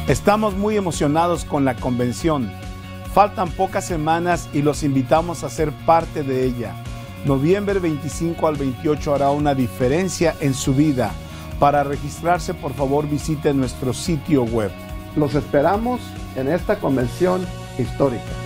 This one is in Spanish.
Estamos muy emocionados con la convención. Faltan pocas semanas y los invitamos a ser parte de ella. Noviembre 25 al 28 hará una diferencia en su vida. Para registrarse, por favor, visite nuestro sitio web. Los esperamos en esta convención histórica.